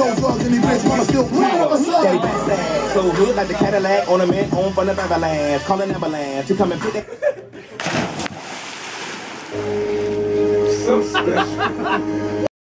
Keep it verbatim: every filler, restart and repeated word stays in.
sold drugs in the bitch, mama still proud of us. Daddy backside, so good like the Cadillac, ornament on from the Avalanche, calling ambulance to come and put that. So special.